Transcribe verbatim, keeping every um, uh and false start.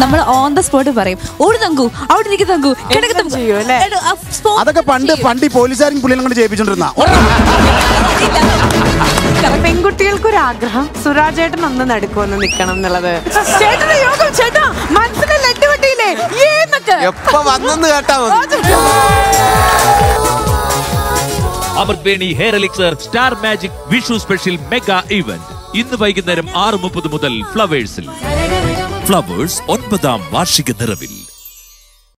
നമ്മൾ on the spot പറയും, ഓടി തങ്കു, അവിടെ ഇരിക്കും തങ്കു, കിടക്ക് തങ്കു. അതൊക്കെ പണ്ട് പണ്ട് പോലീസുകാരും പുള്ളികളും കൊണ്ട് ചെയ്യിപ്പിച്ചോണ്ടിരുന്ന. പെൺകുട്ടികൾക്കൊരു ആഗ്രഹം സുരാജേട്ടൻ ഒന്ന് നടുക്കുവന്ന് നിക്കണം എന്നുള്ളത്. ചേട്ടന്റെ യോഗം ചേട്ടാ മനസ്സിലെ ലഡ്ഡുവട്ടിയില്ലേ എപ്പോ വന്നെന്ന് കേട്ടാ മതി. Amrit hair elixir star magic Vishu special mega event ഇന്ന് വൈകുന്നേരം ആറ് മുപ്പത് മുതൽ ഫ്ലവേഴ്സിൽ. ഫ്ലവേഴ്സ് ഒൻപതാം വാർഷിക നിറവിൽ.